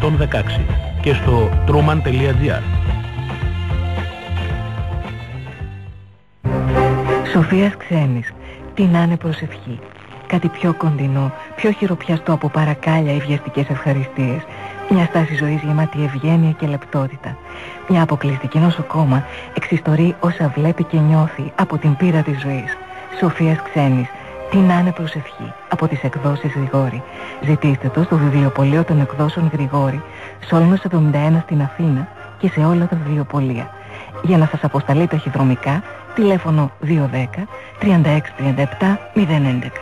116 και στο truman.gr. Σοφίας Ξένης. Τι να είναι προσευχή. Κάτι πιο κοντινό, πιο χειροπιαστό από παρακάλια ή βιαστικές ευχαριστίες. Μια στάση ζωής γεμάτη ευγένεια και λεπτότητα. Μια αποκλειστική νοσοκόμα εξιστορεί όσα βλέπει και νιώθει από την πείρα της ζωής. Σοφίας Ξένης. Τι να είναι προσευχή. Από τις εκδόσεις Γρηγόρη. Ζητήστε το στο βιβλιοπωλείο των εκδόσεων Γρηγόρη, Σόλνος 71 στην Αθήνα και σε όλα τα βιβλιοπωλεία. Για να σας αποσταλεί ταχυδρομικά, τηλέφωνο 210 36 37 011.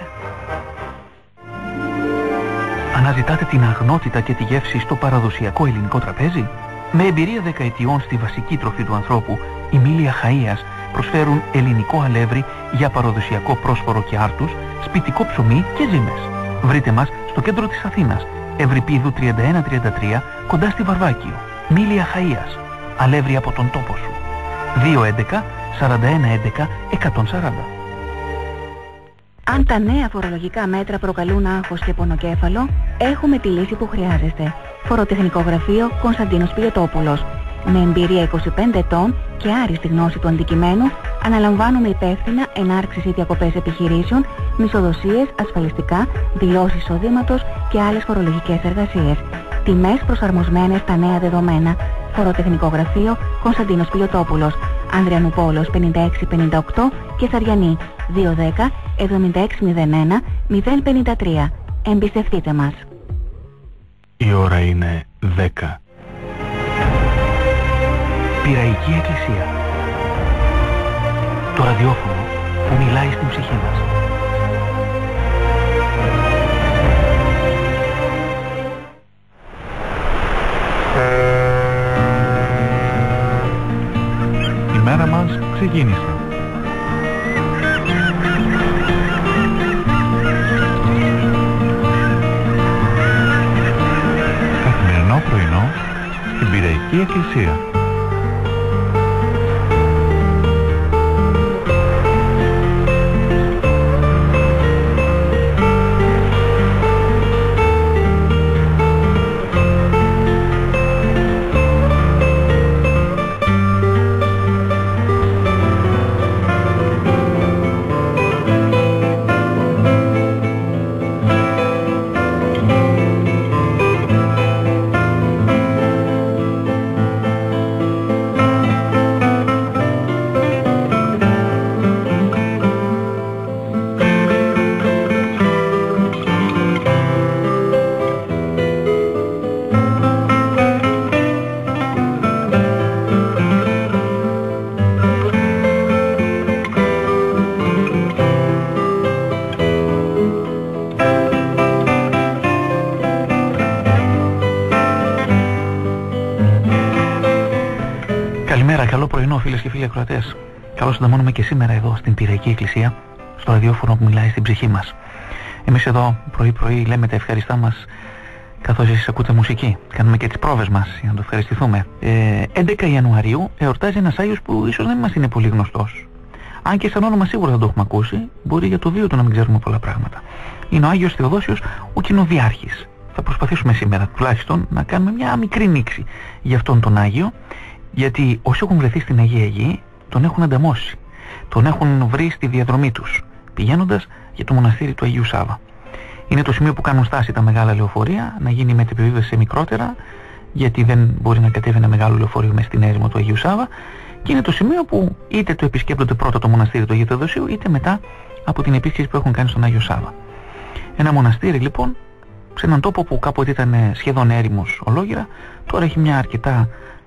Αναζητάτε την αγνότητα και τη γεύση στο παραδοσιακό ελληνικό τραπέζι? Με εμπειρία δεκαετιών στη βασική τροφή του ανθρώπου, οι Μήλια Χαΐας προσφέρουν ελληνικό αλεύρι για παραδοσιακό πρόσφορο και άρτους, σπιτικό ψωμί και ζύμες. Βρείτε μας στο κέντρο της Αθήνας, Ευρυπίδου 3133, κοντά στη Βαρβάκιο. Μήλια Χαΐας. Αλεύρι από τον τόπο σου. 211 4111 140. Αν τα νέα φορολογικά μέτρα προκαλούν άγχος και πονοκέφαλο, έχουμε τη λύση που χρειάζεστε. Φοροτεχνικό γραφείο Κωνσταντίνος Πιλιοτόπουλος. Με εμπειρία 25 ετών και άριστη γνώση του αντικειμένου, αναλαμβάνουμε υπεύθυνα ενάρξεις ή διακοπές επιχειρήσεων, μισοδοσίες, ασφαλιστικά, δηλώσεις εισοδήματος και άλλες φορολογικές εργασίες. Τιμές προσαρμοσμένες στα νέα δεδομένα. Φοροτεχνικό γραφείο Κωνσταντίνος Πιλιοτόπουλος. Ανδριανουπόλεως 5658 και Σαριανή 210 7601 053. Εμπιστευτείτε μας. Η ώρα είναι 10. Πειραϊκή Εκκλησία. Το ραδιόφωνο που μιλάει στην ψυχή μας. Η μέρα μας ξεκίνησε. Καθημερινό πρωινό στην Πειραϊκή Εκκλησία. Καλό πρωινό φίλες και φίλοι ακροατές. Καλώς συνταμώνουμε και σήμερα εδώ στην Πειραϊκή Εκκλησία, στο ραδιόφωνο που μιλάει στην ψυχή μας. Εμείς εδώ πρωί-πρωί λέμε τα ευχαριστά μας καθώς εσείς ακούτε μουσική. Κάνουμε και τις πρόβες μας για να το ευχαριστηθούμε. 11 Ιανουαρίου εορτάζει ένας Άγιος που ίσως δεν μας είναι πολύ γνωστός. Αν και σαν όνομα σίγουρα θα το έχουμε ακούσει, μπορεί για το βίο του να μην ξέρουμε πολλά πράγματα. Είναι ο Άγιος Θεοδόσιος ο Κοινοδιάρχης. Θα προσπαθήσουμε σήμερα τουλάχιστον να κάνουμε μια μικρή νήξη για αυτόν τον Άγιο. Γιατί όσοι έχουν βρεθεί στην Αγία Γη τον έχουν ανταμώσει. Τον έχουν βρει στη διαδρομή τους, πηγαίνοντας για το μοναστήρι του Αγίου Σάβα. Είναι το σημείο που κάνουν στάση τα μεγάλα λεωφορεία, να γίνει μετεπιβίβαση σε μικρότερα, γιατί δεν μπορεί να κατέβει ένα μεγάλο λεωφορείο μέσα στην έρημο του Αγίου Σάβα. Και είναι το σημείο που είτε το επισκέπτονται πρώτα το μοναστήρι του Αγίου Θεοδοσίου, είτε μετά από την επίσκεψη που έχουν κάνει στον Άγιο Σάβα. Ένα μοναστήρι λοιπόν, σε έναν τόπο που κάποτε ήταν σχεδόν έρημος ολόγυρα, τώρα έχει μια αρκετά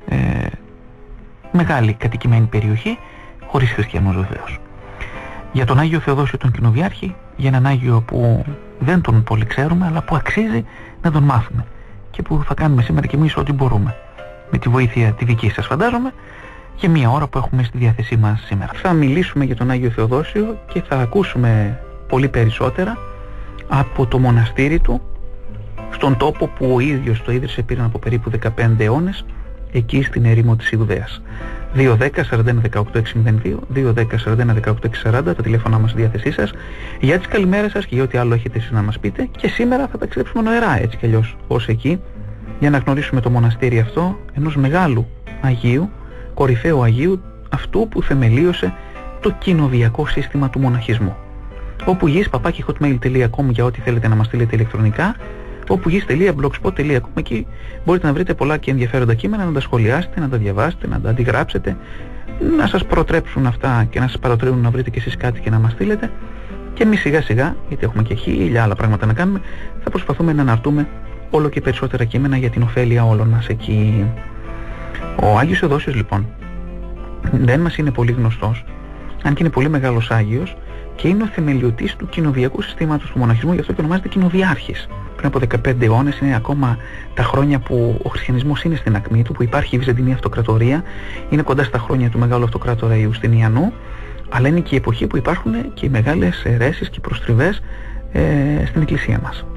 μεγάλη κατοικημένη περιοχή, χωρίς χριστιανούς βεβαίως. Για τον Άγιο Θεοδόσιο τον Κοινοδιάρχη, για έναν Άγιο που δεν τον πολύ ξέρουμε, αλλά που αξίζει να τον μάθουμε και που θα κάνουμε σήμερα κι εμείς ό,τι μπορούμε, με τη βοήθεια τη δική σας φαντάζομαι, για μια ώρα που έχουμε στη διάθεσή μας σήμερα. Θα μιλήσουμε για τον Άγιο Θεοδόσιο και θα ακούσουμε πολύ περισσότερα από το μοναστήρι του, στον τόπο που ο ίδιος το ίδρυσε πριν από περίπου 15 αιώνες, εκεί στην ερήμο της Ιουδαίας. 210 41 18 602, 210 41 18 640, τα τηλέφωνά μας στη διάθεσή σας, για τις καλημέρες σας και για ό,τι άλλο έχετε εσείς να μας πείτε. Και σήμερα θα ταξιδέψουμε νοερά, έτσι κι αλλιώς, ως εκεί, για να γνωρίσουμε το μοναστήρι αυτό, ενός μεγάλου Αγίου, κορυφαίου Αγίου, αυτού που θεμελίωσε το κοινοβιακό σύστημα του μοναχισμού. opugis@hotmail.com για ό,τι θέλετε να μας στείλετε ηλεκτρονικά, opugis.blogspot.com. Εκεί μπορείτε να βρείτε πολλά και ενδιαφέροντα κείμενα, να τα σχολιάσετε, να τα διαβάσετε, να τα αντιγράψετε, να σας προτρέψουν αυτά και να σας παροτρύνουν να βρείτε κι εσείς κάτι και να μας στείλετε. Και εμείς σιγά σιγά, γιατί έχουμε και χίλια άλλα πράγματα να κάνουμε, θα προσπαθούμε να αναρτούμε όλο και περισσότερα κείμενα για την ωφέλεια όλων μας εκεί. Ο Άγιος Θεοδόσιος λοιπόν δεν μας είναι πολύ γνωστός, αν και είναι πολύ μεγάλος Άγιος, και είναι ο θεμελιωτής του κοινοβιακού συστήματος του μοναχισμού, γι' αυτό και ονομάζεται κοινοδιάρχης. Πριν από 15 αιώνες, είναι ακόμα τα χρόνια που ο χριστιανισμός είναι στην ακμή του, που υπάρχει η Βυζαντινή Αυτοκρατορία, είναι κοντά στα χρόνια του Μεγάλου Αυτοκράτορα Ιουστινιανού, αλλά είναι και η εποχή που υπάρχουν και οι μεγάλες αιρέσεις και οι προστριβές στην Εκκλησία μας.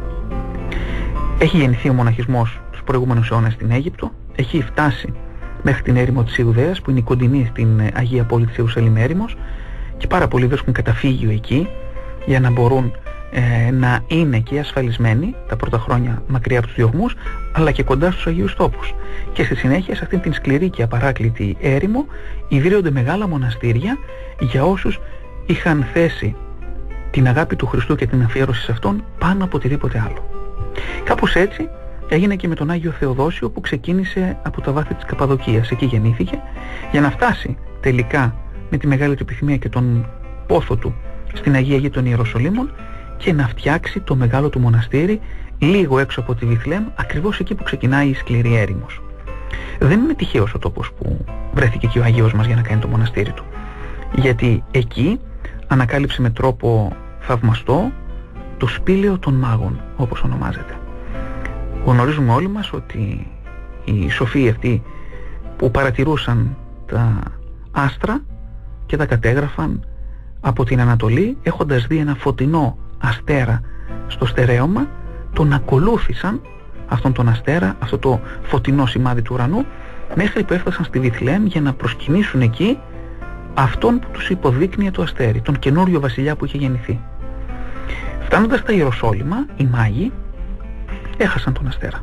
Έχει γεννηθεί ο μοναχισμός τους προηγούμενους αιώνες στην Αίγυπτο, έχει φτάσει μέχρι την έρημο της Ιουδαίας, που είναι η κοντινή στην Αγία Πόλη της Ιερουσαλήμ έρημος, και πάρα πολλοί βρίσκουν καταφύγιο εκεί για να μπορούν να είναι και ασφαλισμένοι τα πρώτα χρόνια μακριά από τους διωγμούς, αλλά και κοντά στους Αγίους Τόπους. Και στη συνέχεια, σε αυτήν την σκληρή και απαράκλητη έρημο, ιδρύονται μεγάλα μοναστήρια για όσους είχαν θέσει την αγάπη του Χριστού και την αφιέρωση σε Αυτόν πάνω από οτιδήποτε άλλο. Κάπως έτσι έγινε και με τον Άγιο Θεοδόσιο, που ξεκίνησε από τα βάθη της Καπαδοκίας. Εκεί γεννήθηκε, για να φτάσει τελικά με τη μεγάλη του επιθυμία και τον πόθο του στην Αγία Γη των Ιεροσολύμων και να φτιάξει το μεγάλο του μοναστήρι λίγο έξω από τη Βιθλεέμ, ακριβώς εκεί που ξεκινάει η σκληρή έρημος. Δεν είναι τυχαίος ο τόπος που βρέθηκε εκεί ο Αγίος μας για να κάνει το μοναστήρι του, γιατί εκεί ανακάλυψε με τρόπο θαυμαστό το σπήλαιο των μάγων, όπως ονομάζεται. Γνωρίζουμε όλοι μας ότι οι σοφοί αυτοί που παρατηρούσαν τα άστρα και τα κατέγραφαν από την Ανατολή, έχοντας δει ένα φωτεινό αστέρα στο στερέωμα, τον ακολούθησαν αυτόν τον αστέρα, αυτό το φωτεινό σημάδι του ουρανού, μέχρι που έφτασαν στη Βιθλεέμ για να προσκυνήσουν εκεί αυτόν που τους υποδείκνυε το αστέρι, τον καινούριο βασιλιά που είχε γεννηθεί. Φτάνοντας στα Ιεροσόλυμα, οι μάγοι έχασαν τον αστέρα.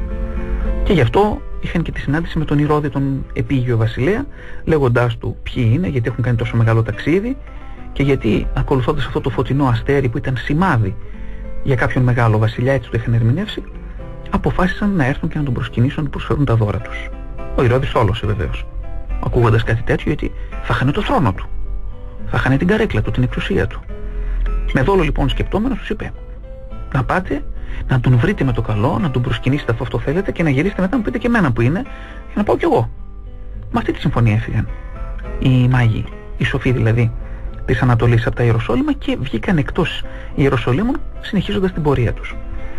Και γι' αυτό είχαν και τη συνάντηση με τον Ηρώδη, τον επίγειο βασιλέα, λέγοντάς του ποιοι είναι, γιατί έχουν κάνει τόσο μεγάλο ταξίδι και γιατί ακολουθώντας αυτό το φωτεινό αστέρι που ήταν σημάδι για κάποιον μεγάλο βασιλιά, έτσι το είχαν ερμηνεύσει, αποφάσισαν να έρθουν και να τον προσκυνήσουν, να του προσφέρουν τα δώρα τους. Ο Ηρώδης όλωσε βεβαίως, ακούγοντας κάτι τέτοιο, γιατί θα χάνε το θρόνο του, θα χάνε την καρέκλα του, την εξουσία του. Με δόλο λοιπόν σκεπτόμενος τους είπε: να πάτε, να τον βρείτε με το καλό, να τον προσκυνήσετε αφού αυτό θέλετε και να γυρίσετε μετά να μου πείτε και εμένα που είναι, για να πάω κι εγώ. Με αυτή τη συμφωνία έφυγαν οι μάγοι, οι σοφοί δηλαδή της Ανατολής από τα Ιεροσόλυμα, και βγήκαν εκτός Ιεροσολύμων συνεχίζοντας την πορεία τους.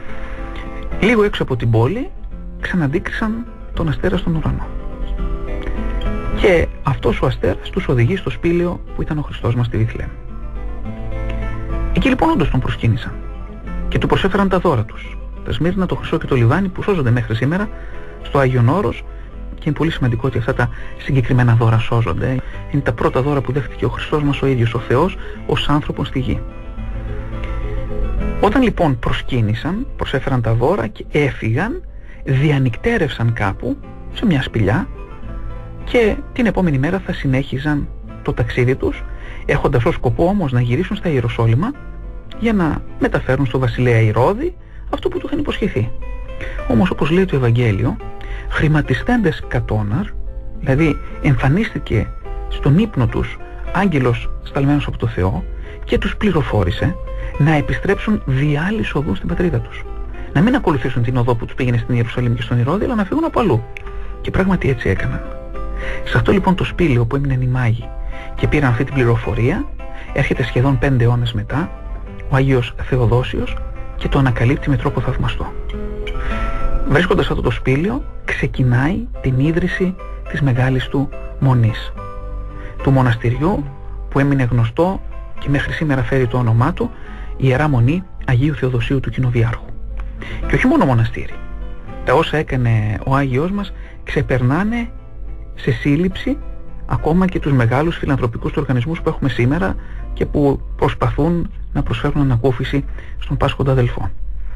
Λίγο έξω από την πόλη ξαναντίκρισαν τον αστέρα στον ουρανό. Και αυτός ο αστέρας τους οδηγεί στο σπήλαιο που ήταν ο Χριστός μας στη Βιθλεέμ. Εκεί λοιπόν όντως τον προσκύνησαν και του προσέφεραν τα δώρα τους, τα Σμύρνα, το χρυσό και το λιβάνι, που σώζονται μέχρι σήμερα στο Άγιον Όρος, και είναι πολύ σημαντικό ότι αυτά τα συγκεκριμένα δώρα σώζονται. Είναι τα πρώτα δώρα που δέχτηκε ο Χριστός μας ο ίδιος, ο Θεός, ως άνθρωπος στη γη. Όταν λοιπόν προσκύνησαν, προσέφεραν τα δώρα και έφυγαν, διανυκτέρευσαν κάπου σε μια σπηλιά και την επόμενη μέρα θα συνέχιζαν το ταξίδι τους, έχοντας ως σκοπό όμως να γυρίσουν στα Ιεροσόλυμα για να μεταφέρουν στο βασιλέα Ηρώδη αυτό που του είχαν υποσχεθεί. Όμως, όπως λέει το Ευαγγέλιο, χρηματιστέντες κατώναρ, δηλαδή εμφανίστηκε στον ύπνο τους άγγελος σταλμένος από το Θεό και τους πληροφόρησε να επιστρέψουν δι' άλλης οδού στην πατρίδα τους. Να μην ακολουθήσουν την οδό που τους πήγαινε στην Ιερουσαλήμ και στον Ηρώδη, αλλά να φύγουν από αλλού. Και πράγματι έτσι έκαναν. Σε αυτό λοιπόν το σπήλαιο που έμειναν οι μάγοι και πήραν αυτή την πληροφορία, έρχεται σχεδόν 5 αιώνες μετά ο Άγιος Θεοδόσιος και το ανακαλύπτει με τρόπο θαυμαστό. Βρίσκοντας αυτό το σπήλαιο, ξεκινάει την ίδρυση της μεγάλης του μονής, του μοναστηριού που έμεινε γνωστό και μέχρι σήμερα φέρει το όνομά του, η Ιερά Μονή Αγίου Θεοδοσίου του Κοινοβιάρχου. Και όχι μόνο μοναστήρι. Τα όσα έκανε ο Άγιος μας ξεπερνάνε σε σύλληψη ακόμα και τους μεγάλους φιλανθρωπικούς οργανισμούς που έχουμε σήμερα και που προσπαθούν να προσφέρουν ανακούφιση στον πάσχοντα αδελφό.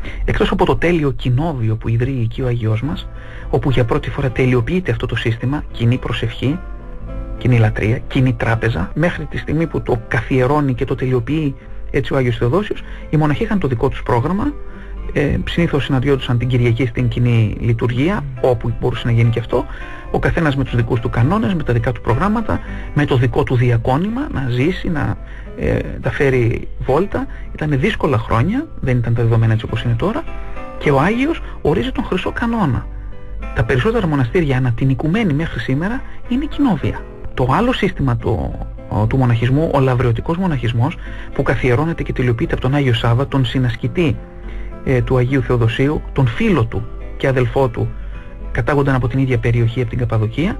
Εκτός από το τέλειο κοινόβιο που ιδρύει εκεί ο Άγιος μας, όπου για πρώτη φορά τελειοποιείται αυτό το σύστημα, κοινή προσευχή, κοινή λατρεία, κοινή τράπεζα, μέχρι τη στιγμή που το καθιερώνει και το τελειοποιεί έτσι ο Άγιος Θεοδόσιος, οι μοναχοί είχαν το δικό τους πρόγραμμα. Συνήθως συναντιόντουσαν την Κυριακή στην κοινή λειτουργία, όπου μπορούσε να γίνει και αυτό, ο καθένας με τους δικούς του κανόνες, με τα δικά του προγράμματα, με το δικό του διακόνημα, να ζήσει, να τα φέρει βόλτα. Ήταν δύσκολα χρόνια, δεν ήταν τα δεδομένα έτσι όπως είναι τώρα, και ο Άγιος ορίζει τον χρυσό κανόνα. Τα περισσότερα μοναστήρια ανά την οικουμένη μέχρι σήμερα είναι κοινόβια. Το άλλο σύστημα του μοναχισμού, ο λαυρεωτικός μοναχισμός, που καθιερώνεται και τελειοποιείται από τον Άγιο Σάββα, τον συνασκητή του Αγίου Θεοδοσίου, τον φίλο του και αδελφό του, κατάγονταν από την ίδια περιοχή, από την Καπαδοκία.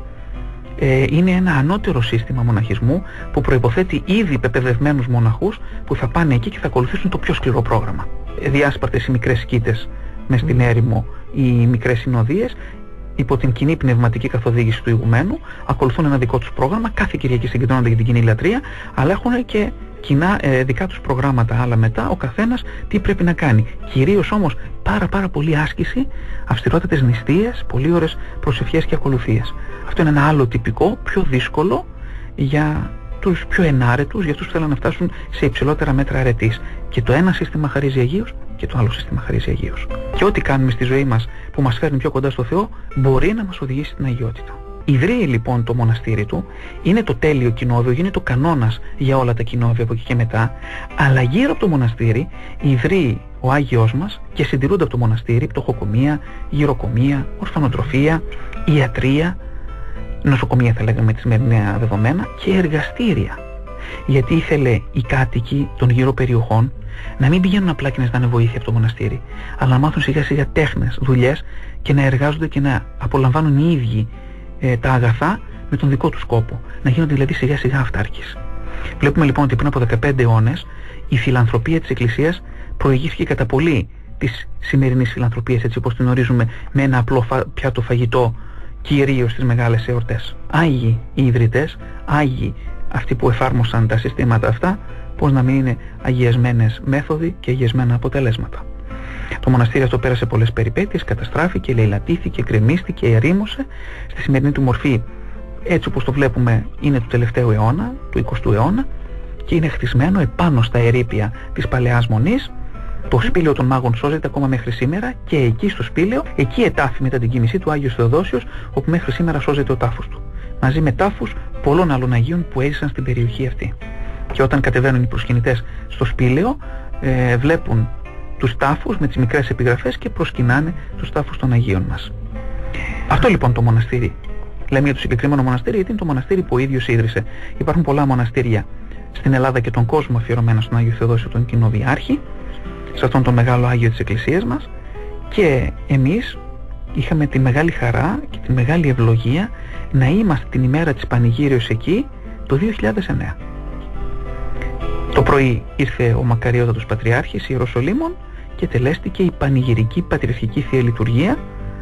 Είναι ένα ανώτερο σύστημα μοναχισμού που προϋποθέτει ήδη πεπαιδευμένους μοναχούς που θα πάνε εκεί και θα ακολουθήσουν το πιο σκληρό πρόγραμμα. Διάσπαρτες οι μικρές σκήτες μες στην έρημο, οι μικρές συνοδείες, υπό την κοινή πνευματική καθοδήγηση του ηγουμένου, ακολουθούν ένα δικό τους πρόγραμμα, κάθε Κυριακή συγκεντρώνονται για την κοινή λατρεία, αλλά έχουν και κοινά δικά τους προγράμματα άλλα μετά, ο καθένας τι πρέπει να κάνει. Κυρίως όμως πάρα πολύ άσκηση, αυστηρότατες νηστείες, πολύ ώρες προσευχές και ακολουθίες. Αυτό είναι ένα άλλο τυπικό, πιο δύσκολο για τους πιο ενάρετους, για αυτούς που θέλουν να φτάσουν σε υψηλότερα μέτρα αρετής. Και το ένα σύστημα χαρίζει Αγίους και το άλλο σύστημα χαρίζει Αγίους. Και ό,τι κάνουμε στη ζωή μας που μας φέρνει πιο κοντά στο Θεό μπορεί να μας οδηγήσει στην αγιότητα. Ιδρύει λοιπόν το μοναστήρι του, είναι το τέλειο κοινόβιο, γίνεται ο κανόνας για όλα τα κοινόβια από εκεί και μετά, αλλά γύρω από το μοναστήρι ιδρύει ο Άγιος μας και συντηρούνται από το μοναστήρι πτωχοκομεία, γυροκομεία, ορφανοτροφία, ιατρεία, νοσοκομεία θα λέγαμε με τη σημερινά δεδομένα, και εργαστήρια. Γιατί ήθελε οι κάτοικοι των γύρω περιοχών να μην πηγαίνουν απλά και να ζητάνε βοήθεια από το μοναστήρι, αλλά να μάθουν σιγά σιγά τέχνες, δουλειές και να εργάζονται και να απολαμβάνουν οι ίδιοι τα αγαθά με τον δικό του σκόπο. Να γίνονται δηλαδή σιγά σιγά αυτάρκεις. Βλέπουμε λοιπόν ότι πριν από 15 αιώνες η φιλανθρωπία της Εκκλησίας προηγήθηκε κατά πολύ της σημερινής φιλανθρωπίας, έτσι όπως την ορίζουμε, με ένα απλό πιάτο φαγητό, κυρίως στις μεγάλες εορτές. Άγιοι οι ιδρυτές, άγιοι αυτοί που εφάρμοσαν τα συστήματα αυτά, πώς να μην είναι αγιασμένες μέθοδοι και αγιασμένα αποτελέσματα. Το μοναστήρι αυτό πέρασε πολλές περιπέτειες, καταστράφηκε, λαιλατήθηκε, κρεμίστηκε, ερήμωσε. Στη σημερινή του μορφή, έτσι όπως το βλέπουμε, είναι του τελευταίου αιώνα, του 20ου αιώνα, και είναι χτισμένο επάνω στα ερείπια της Παλαιάς Μονής. Το σπήλαιο των Μάγων σώζεται ακόμα μέχρι σήμερα, και εκεί στο σπήλαιο, εκεί ετάφη μετά την κοίμησή του Άγιος Θεοδόσιος, όπου μέχρι σήμερα σώζεται ο τάφος του, μαζί με τάφους πολλών άλλων Αγίων που έζησαν στην περιοχή αυτή. Και όταν κατεβαίνουν οι προσκυνητές στο σπήλαιο, βλέπουν τους τάφους με τις μικρές επιγραφές και προσκυνάνε τους τάφους των Αγίων μας. Αυτό λοιπόν το μοναστήρι. Λέμε για το συγκεκριμένο μοναστήρι γιατί είναι το μοναστήρι που ο ίδιος ίδρυσε. Υπάρχουν πολλά μοναστήρια στην Ελλάδα και τον κόσμο αφιερωμένα στον Άγιο Θεοδόσιο τον Κοινοβιάρχη, σε αυτόν τον μεγάλο Άγιο της Εκκλησίας μας, και εμείς είχαμε τη μεγάλη χαρά και τη μεγάλη ευλογία να είμαστε την ημέρα της Πανηγύριος εκεί το 2009. Το πρωί ήρθε ο Μακαριότατος Πατριάρχης Ιεροσολύμων και τελέστηκε η πανηγυρική πατριαρχική Θεία Λειτουργία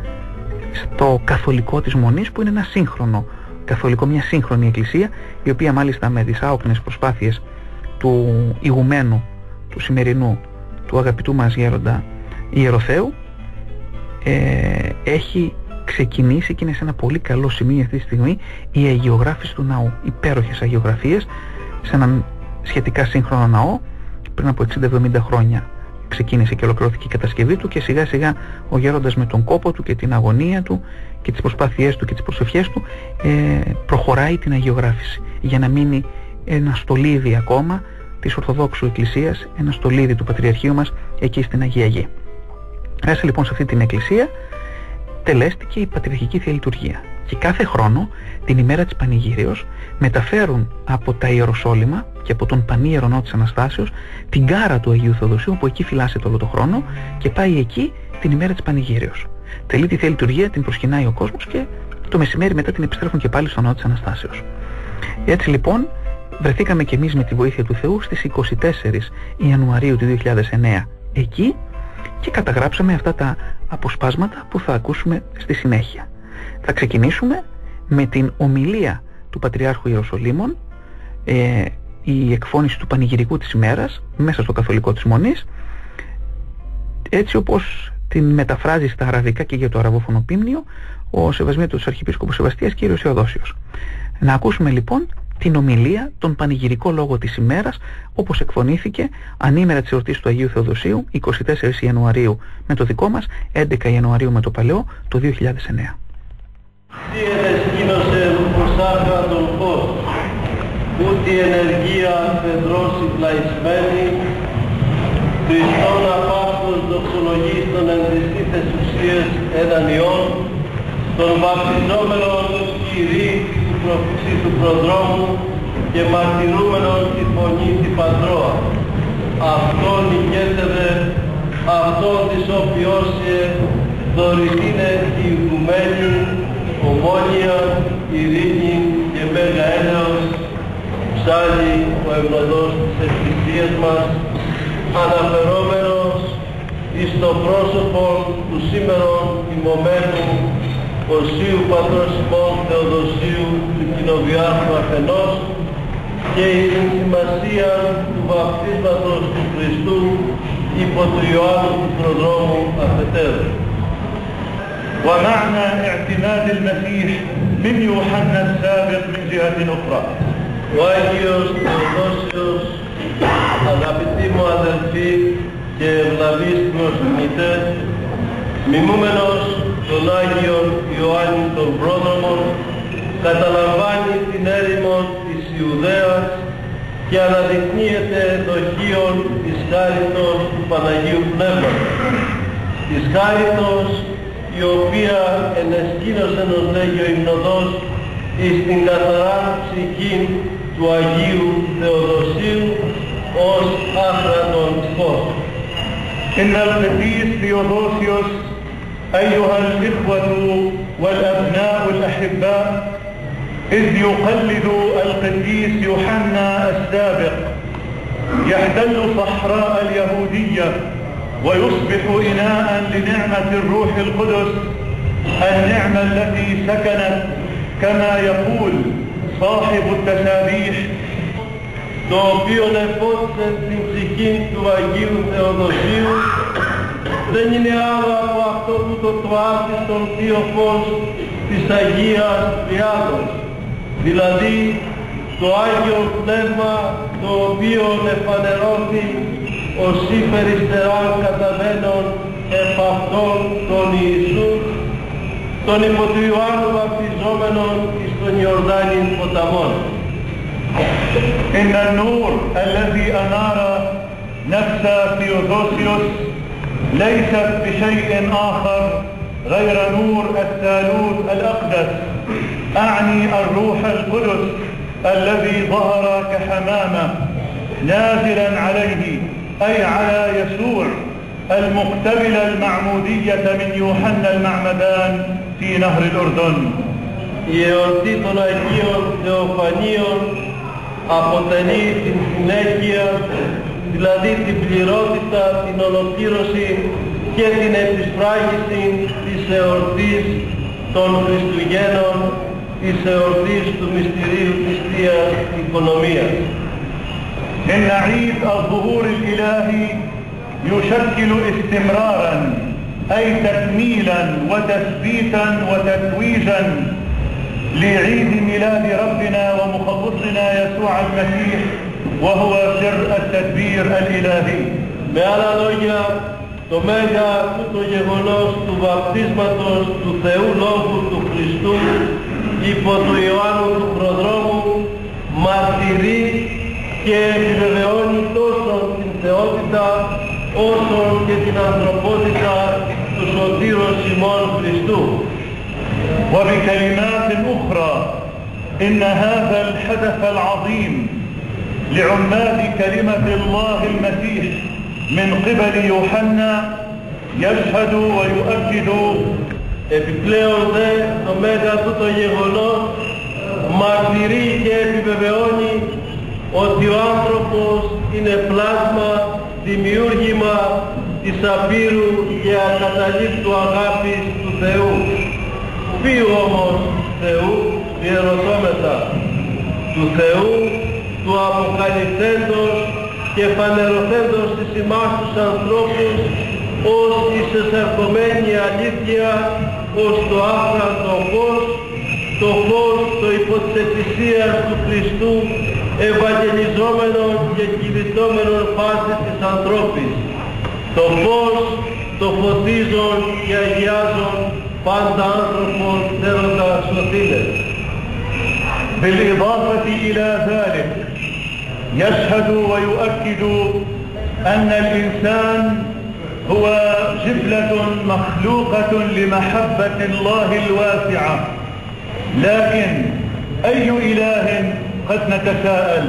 στο καθολικό της Μονής, που είναι ένα σύγχρονο καθολικό, μια σύγχρονη εκκλησία, η οποία μάλιστα με τις άοκνες προσπάθειες του ηγουμένου του σημερινού, του αγαπητού μας γέροντα Ιεροθέου, έχει ξεκινήσει και είναι σε ένα πολύ καλό σημείο αυτή τη στιγμή η αγιογράφηση του ναού. Υπέροχες αγιογραφίες σε έναν σχετικά σύγχρονο ναό. Πριν από 60-70 χρόνια ξεκίνησε και ολοκληρώθηκε η κατασκευή του, και σιγά σιγά ο γέροντας με τον κόπο του και την αγωνία του και τις προσπάθειές του και τις προσευχές του προχωράει την αγιογράφηση για να μείνει ένα στολίδι ακόμα της Ορθοδόξου Εκκλησίας, ένα στολίδι του Πατριαρχείου μας εκεί στην Αγία Γη. Μέσα λοιπόν σε αυτή την εκκλησία τελέστηκε η Πατριαρχική Θεία Λειτουργία, και κάθε χρόνο την ημέρα της Πανηγύριος μεταφέρουν από τα Ιεροσόλυμα και από τον Πανίερο Ναό της Αναστάσεως την κάρα του Αγίου Θεοδοσίου, που εκεί φυλάσσεται όλο το χρόνο, και πάει εκεί την ημέρα της Πανηγύριος. Τελεί τη Θεία Λειτουργία, την προσκυνάει ο κόσμος, και το μεσημέρι μετά την επιστρέφουν και πάλι στο Ναό της Αναστάσεως. Έτσι λοιπόν βρεθήκαμε και εμείς με τη βοήθεια του Θεού στις 24 Ιανουαρίου του 2009 εκεί, και καταγράψαμε αυτά τα αποσπάσματα που θα ακούσουμε στη συνέχεια. Θα ξεκινήσουμε με την ομιλία του Πατριάρχου Ιεροσολύμων, η εκφώνηση του πανηγυρικού της ημέρας μέσα στο καθολικό της Μονής, έτσι όπως την μεταφράζει στα αραβικά και για το αραβόφωνο πίμνιο ο Σεβασμιότατος Αρχιεπίσκοπος Σεβαστίας κ. Θεοδόσιος. Να ακούσουμε λοιπόν την ομιλία, τον πανηγυρικό λόγο της ημέρας, όπως εκφωνήθηκε ανήμερα της εορτής του Αγίου Θεοδοσίου, 24 Ιανουαρίου με το δικό μας, 11 Ιανουαρίου με το παλαιό, το 2009. Τι ενεσκήνωσε προσάχα τον φως, ούτε η ενεργεία φεδρώσει πλαϊσμένη, Χριστόν απάστος δοξολογής των ενδυστήθες ουσίες έναν Υιόν, των βαπτιζόμενων Κυρί του προδρόμου και μαρτυρούμενων τη φωνή τη Πατρώα. Αυτόν νικέτευε, αυτόν της οποιόσιε, δωρητήνε η οικουμένη, ομόνια, ειρήνη και μέγα έλεος, ψάλλει ο ευνοδός της Εκκλησίας μας, αναφερόμενος εις το πρόσωπο του σήμερον τιμωμένου Οσίου Πατρός ημών Θεοδοσίου του Κοινοβιάρχου αφενός και η σημασία του βαπτίσματος του Χριστού υπό του Ιωάννου του Προδρόμου αφετέρου. ومعنى اعتماد المسيح من يوحنا السابق من جهة أخرى. Ο Άγιος Θεοδόσιος, αγαπητοί μου αδελφοί και ευλαβείς προσμητές, μιμούμενος τον Άγιον Ιωάννη των Πρόδρομων, καταλαμβάνει την έρημο της Ιουδαίας και αναδεικνύεται δοχείων της χάριτος του Παναγίου Πνεύματος. Της χάριτος η οποία ενεσκήνωσε, ως λέγει ο υμνοδός, εις την καθαρά ψυχή του Αγίου Θεοδοσίου ως άχραντον φως. إن القديس ثيودوسيوس أيها الإخوة والأبناء الأحباء إذ يقلد القديس يوحنا السابق يحتل صحراء اليهودية ويصبح إناء لنعمة الروح القدس، النعمة التي سكنت كما يقول صاحب التسابيح το οποίο εφώτισε την ψυχή του Αγίου Θεοδοσίου, δεν είναι άλλο από αυτό που το άσχιστον θείο φως της Αγίας Τριάδος, δηλαδή το Άγιο Πνεύμα το οποίο εφανερώθη ως υπεριστεράν καταβαίνων επ' αυτόν τον Ιησού, τον υπό του Ιωάννου βαπτιζόμενον εις τον Ιορδάνη ποταμών. إن النور الذي أنار نفس ثيودوسيوس ليست بشيء آخر غير نور الثالوث الأقدس، أعني الروح القدس الذي ظهر كحمامة نازلا عليه أي على يسوع المقتبل المعمودية من يوحنا المعمدان في نهر الأردن. Η εορτή των Αγίων Θεοφανίων αποτελεί την συνέχεια, δηλαδή την πληρότητα, την ολοκλήρωση και την επισφράγιση της εορτής των Χριστουγέννων, της εορτής του μυστηρίου της Θείας Οικονομίας. إن عيد الظهور الإلهي يشكل استمرارا أي تكميلا وتثبيتا وتتويجا لعيد ميلاد ربنا ومخلصنا يسوع المسيح وهو سر التدبير الإلهي. Με άλλα λόγια, το μέγα τούτο γεγονός του βαπτίσματος του Θεού Λόγου του Χριστού υπό του Ιωάννου του Προδρόμου μαρτυρεί και επιβεβαιώνει τόσο την θεότητα όσο και την ανθρωπότητα του σωτήρος ημών Χριστού. وبكلمات أخرى إن هذا الحدث العظيم لعماد كلمة الله المسيح من قبل يوحنا يشهد ويؤكد. Επιπλέον δε το μέγα τούτο γεγονός μαρτυρεί και επιβεβαιώνει ότι ο άνθρωπος είναι πλάσμα, δημιούργημα της απείρου και ακαταλήπτου αγάπης του Θεού. Ποιου όμως Θεού διερωτώμετα? Του Θεού, του αποκαλυφθέντος και φανερωθέντος της ημάς τους ανθρώπους ως εισερχομένη αλήθεια, ως το άφραντο φως, το φως το υπό της εκκλησίας του Χριστού, ευαγγελιζόμενον και κηρυττόμενον πάσης της ανθρώπης. Το φως, το φωτίζον και αγιάζον πάντα άνθρωπον θέλοντα σωθήνε. بالإضافة إلى ذلك يشهد ويؤكد أن الإنسان هو جبلة مخلوقة لمحبة الله الواسعة، لكن أي إله قد نتساءل؟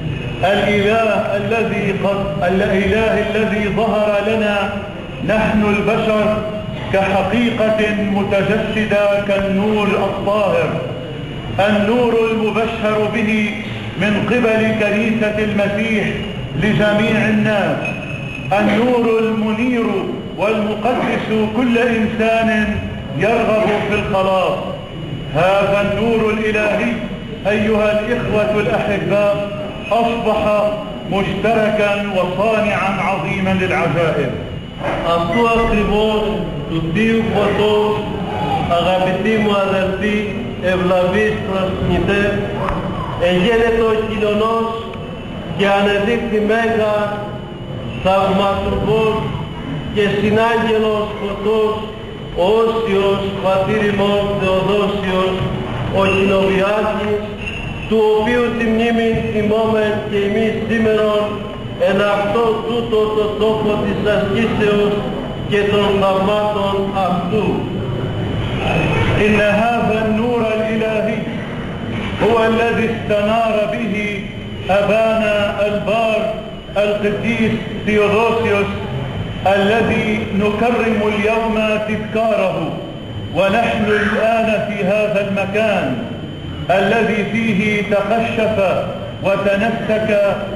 الإله الذي ظهر لنا نحن البشر كحقيقة متجسدة كالنور الطاهر، النور المبشر به من قبل كنيسة المسيح لجميع الناس، النور المنير والمقدس كل إنسان يرغب في الخلاص. هذا النور الإلهي أيها الإخوة الأحباء أصبح مشتركا وصانعا عظيما للعجائب. Αυτού ακριβώς του Θείου φωτός, αγαπητοί μου αδελφοί, ευλαβείς προσκυνητέ, εγένετο κοινωνός και ανεδείχθη μέγα θαυματουργός και συνάγγελος φωτός, ο Όσιος πατήρ ημών Θεοδόσιος, ο Κοινοβιάκης, του οποίου τη μνήμη τιμόμεν και εμείς σήμερον εν αυτό τούτο το τόπο της ασκήσεως και των θαυμάτων αυτού. إن هذا النور الإلهي هو الذي استنار به أبانا البار القديس ثيودوسيوس الذي نكرم اليوم تذكاره، ونحن الآن في هذا المكان الذي فيه تقشف وتنسك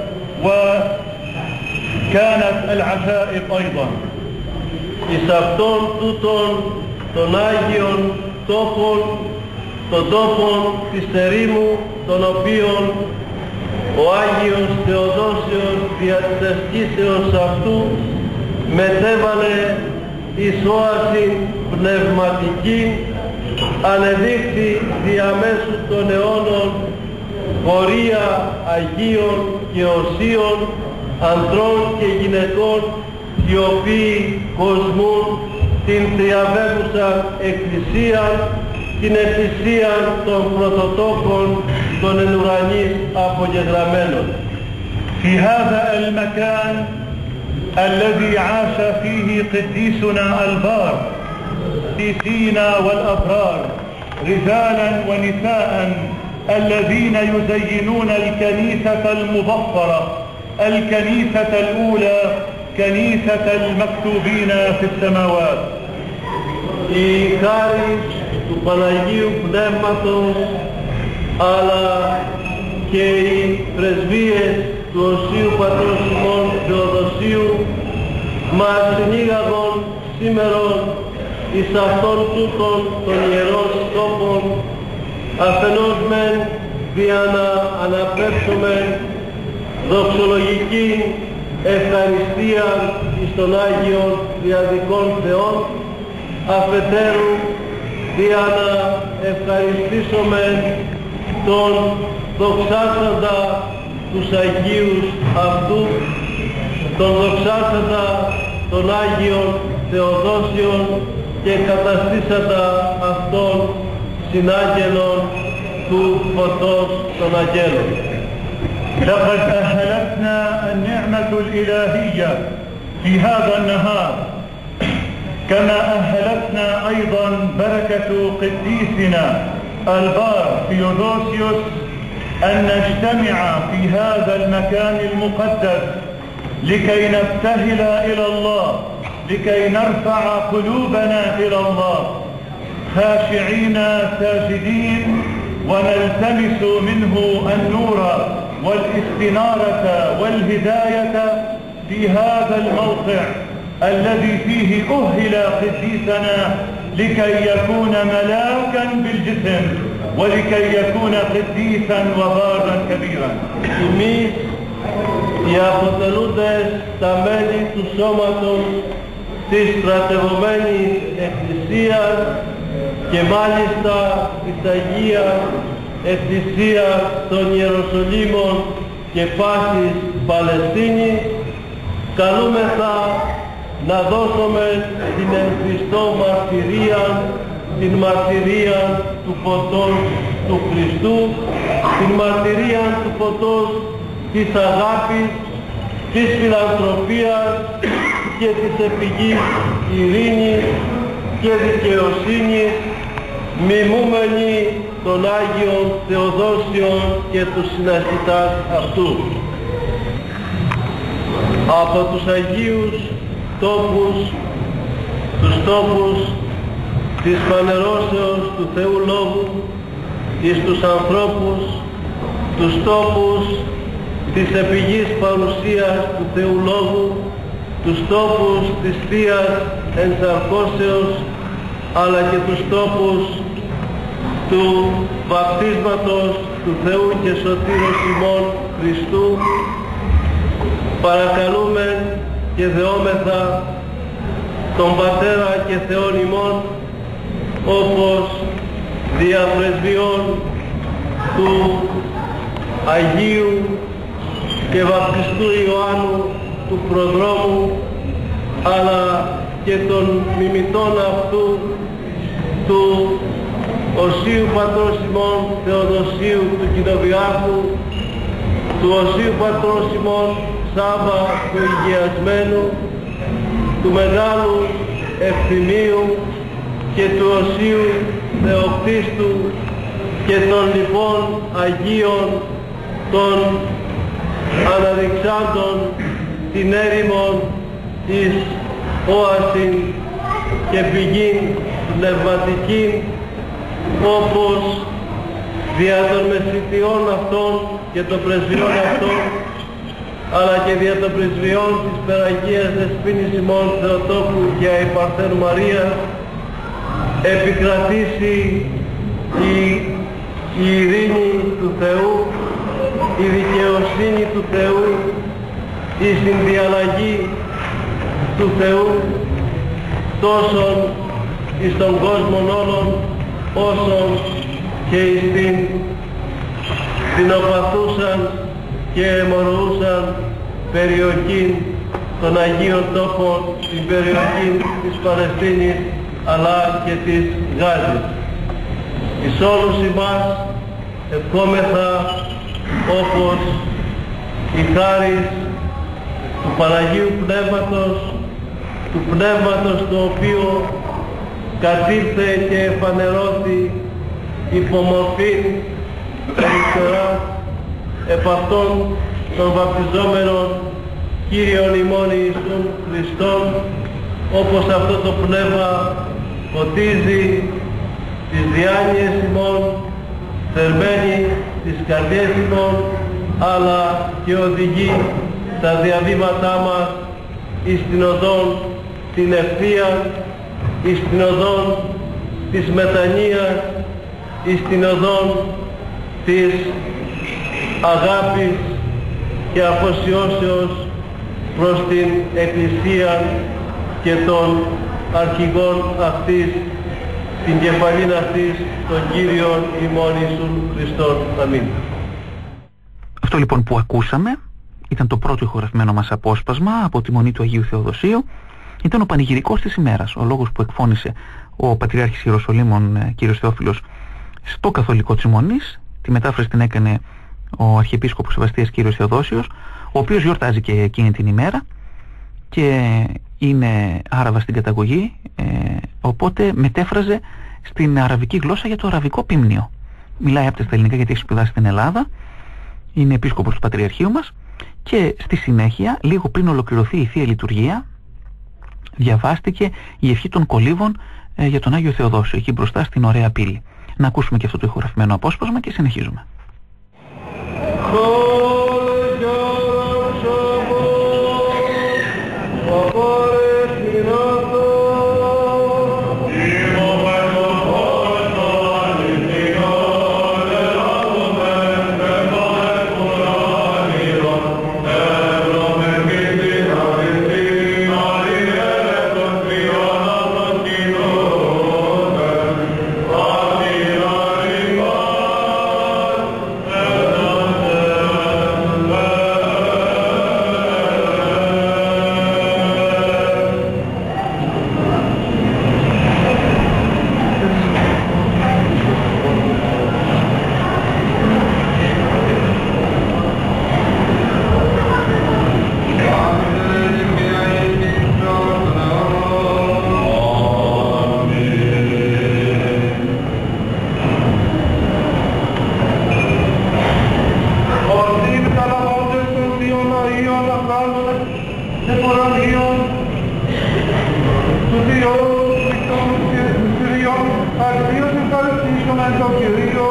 وكانت العجائب أيضا. Εις αυτόν τούτον των Άγιων τόπων, των τόπων της ερήμου, των οποίων ο Άγιος Θεοδόσιος δια της ασκήσεως αυτού μετέβαλε εις όαση πνευματική, ανεδείχθη διαμέσου των αιώνων πορεία Αγίων και Οσίων, ανδρών και γυναικών, οι οποίοι κοσμούν την τριαβεύουσα εκκλησία, την εκκλησία των πρωτοτόκων των εν ουρανής απογεγραμμένων. في هذا المكان الذي عاش فيه قديسنا البار، قديسينا والأبرار، رجالا ونساء الذين يزينون الكنيسة المظفرة، الكنيسة الأولى، كنيسة المكتوبين في السماوات. Η χάρη του Παναγίου Πνεύματος, αλλά και οι πρεσβείες του Οσίου Πατρός ημών Θεοδοσίου μας συνήγαγον σήμερον εις αυτόν τούτον των ιερών τόπων, αφενός μεν δια να αναπέψουμε δοξολογική ευχαριστία εις των Άγιων Διαδικών Θεών, αφετέρου δια να ευχαριστήσουμε τον δοξάσαντα τους Αγίους αυτού, τον δοξάσαντα των Άγιων Θεοδόσιων και καταστήσαντα αυτόν συνάγγελον του φωτός των Αγγέλων. لقد أهلتنا النعمة الإلهية في هذا النهار، كما أهلتنا أيضا بركة قديسنا البار ثيودوسيوس أن نجتمع في هذا المكان المقدس لكي نبتهل إلى الله، لكي نرفع قلوبنا إلى الله خاشعين ساجدين، ونلتمس منه النور والاستنارة والهداية في هذا الموقع الذي فيه أهل قديسنا لكي يكون ملاكا بالجسم ولكي يكون قديسا وبارا كبيرا. Οι αποτελούντες τα μέλη του σώματος της στρατευωμένης Εκκλησίας και μάλιστα της Αγίας Εκκλησίας των Ιεροσολύμων και πάσης Παλαιστίνης, καλούμεθα να δώσουμε την εν Χριστώ μαρτυρία, την μαρτυρία του φωτός του Χριστού, την μαρτυρία του φωτός της αγάπης, της φιλανθρωπίας και της επιγής ειρήνης και δικαιοσύνης, μιμούμενοι των Άγιων Θεοδόσιων και τους συναστητάς αυτού. Από τους Αγίους τόπους, τους τόπους της φανερώσεως του Θεού Λόγου εις τους ανθρώπους, τους τόπους της επιγής παρουσίας του Θεού Λόγου, τους τόπους της Θείας Ενσαρκώσεως, αλλά και τους τόπους του βαπτίσματος του Θεού και Σωτήρος ημών Χριστού, παρακαλούμε και δεόμεθα τον Πατέρα και Θεόν ημών, όπως δια πρεσβειών του Αγίου και βαπτιστού Ιωάννου του προδρόμου, αλλά και των μιμητών αυτού του Οσίου Πατρός ημών Θεοδοσίου του Κοινοβιάρχου, του Οσίου Πατρός ημών Σάβα του Υγειασμένου, του Μεγάλου Ευθυμίου και του Οσίου Θεοκτίστου και των λοιπόν Αγίων των αναδειξάντων την έρημον εις όασιν και πηγήν πνευματικήν, όπως δια των μεσητιών αυτών και των πρεσβειών αυτών, αλλά και δια των πρεσβειών της Περαγίας Δεσποίνης ημών Θεοτόκου και Αϊπαρθένου Μαρίας, επικρατήσει η ειρήνη του Θεού, η δικαιοσύνη του Θεού, η συνδιαλλαγή του Θεού, τόσον εις τον κόσμο όλων, όσον και εις την συνοπαθούσαν και αιμορροούσαν περιοχή των Αγίων Τόπων, την περιοχή της Παλαιστίνης αλλά και της Γάζης. Εις όλους ημάς ευχόμεθα, όπως η χάρις του Παναγίου Πνεύματος, του Πνεύματος το οποίο κατήλθε και εφανερώθη υπομορφή αριστερά επ' αυτών των βαπτιζόμενων Κύριον ημών Ιησούν Χριστόν, όπως αυτό το Πνεύμα φωτίζει τις διάνοιες ημών, θερμαίνει τις καρδιές ημών, αλλά και οδηγεί τα διαβήματά μας εις την οδόν την ευθεία, εις την οδόν της μετανοίας, εις την οδόν της αγάπης και αφοσιώσεως προς την Εκκλησία και των αρχηγών αυτής, την κεφαλήν αυτής, τον Κύριον ημών Ιησούν Χριστόν. Αμήν. Αυτό λοιπόν που ακούσαμε ήταν το πρώτο ηχογραφημένο μας απόσπασμα από τη Μονή του Αγίου Θεοδοσίου. Ήταν ο πανηγυρικός της ημέρας, ο λόγος που εκφώνησε ο Πατριάρχης Ιεροσολύμων κ. Θεόφιλος στο καθολικό της Μονής. Τη μετάφραση την έκανε ο Αρχιεπίσκοπος Σεβαστίας κ. Θεοδόσιος, ο οποίος γιορτάζει και εκείνη την ημέρα και είναι Άραβα στην καταγωγή, οπότε μετέφραζε στην αραβική γλώσσα για το αραβικό πίμνιο. Μιλάει από τα ελληνικά γιατί έχει σπουδάσει στην Ελλάδα, είναι επίσκοπος του Πατριαρχείου μας και στη συνέχεια, λίγο πριν ολοκληρωθεί η Θεία Λειτουργία, διαβάστηκε η ευχή των κολύβων για τον Άγιο Θεοδόσιο, εκεί μπροστά στην ωραία πύλη. Να ακούσουμε και αυτό το ηχογραφημένο απόσπασμα και συνεχίζουμε. το Κυρίο.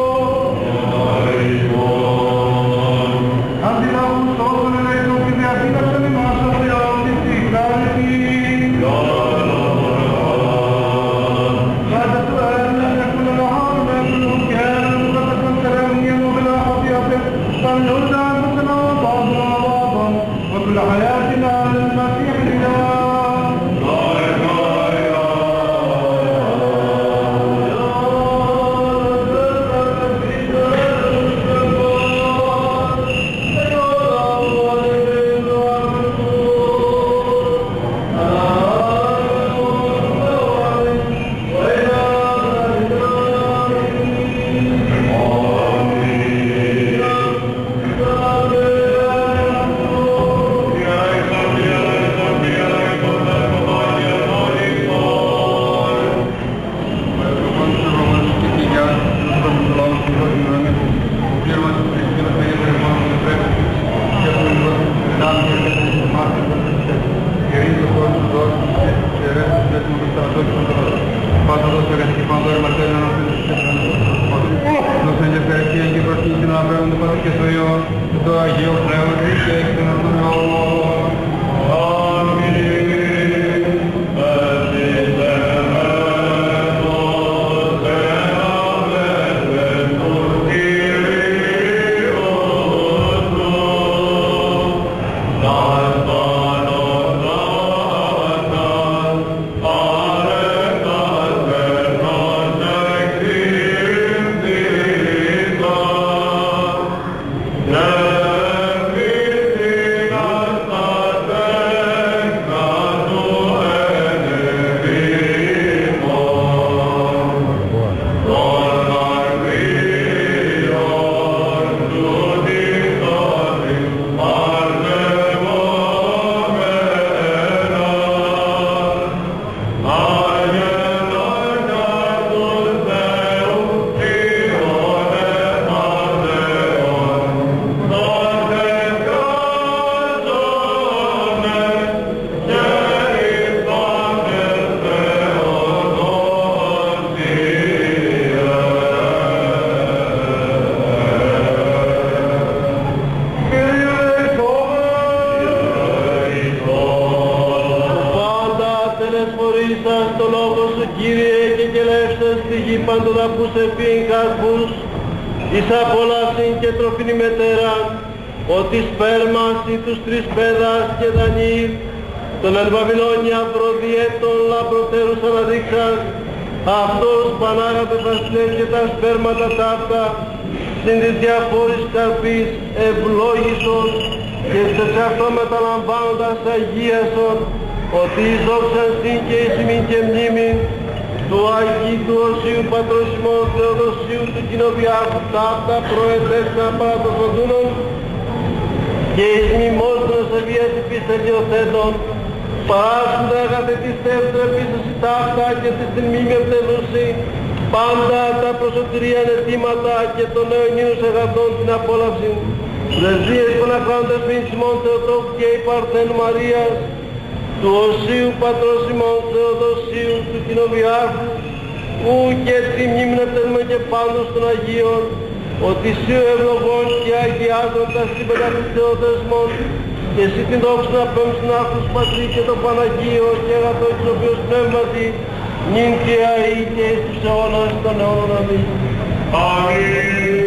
Αντιλαβούς όσων ελέγχουν και διαθήκασαν εμάς ο Θεός της τυχάρητη. Πάντα του Έλληνας έχουν αναχάρουμε πλούν και έρνουν κατά τον τερέμνια μου βελάχονται πανιούνταν τους ενώπαντων وكل حياتنا للمسيح الإله. Ότι σπέρμας ή τους τρεις πέδας και δανεί, τον εν Βαβυλώνια προδιέτων λαμπροτέρους αναδείξας, αυτός πανάγαπε βασιλεύς και τα σπέρματα ταύτα, συν της διαφόρης καρπής ευλόγησον και σε αυτό μεταλαμβάνοντας αγίασον, ότι εις δόξαν συν και εις ημίν και μνήμην, του Αγίου του Οσίου Πατρός ημών Θεοδοσίου του Κοινοβιάρχου ταύτα προετέστα παρά των φροντούνων, και εις μνημόσυνος ευβίας υπίστας διοθέτων, παράσχονται αγαθέ της δεύτερη επίσταση ταύτα και της την μνήμη ευτελούση, πάντα τα προσωτηρίαν αιτήματα και των αιωνίους αγαθών την απόλαυση, πρεσβείες Παναχράντας πριν Σιμών Θεοτόκου και η Παρθένου Μαρίας, του Οσίου Πατρός ημών Θεοδοσίου του Κοινοβιάρχου, ου και τη μνήμη ευτελούμε και πάντως των Αγίων, ότι εσύ ο ευλογός και αγιάζοντας την πενταχτή Θεοδεσμών και εσύ την δόξα να πέμψει να άκρους Πατρί και το Παναγίο και αγαθό της οποίος πνεύματι νυν και αεί και εις τους αιώνας των αιώνων. Αμήν. Αμήν.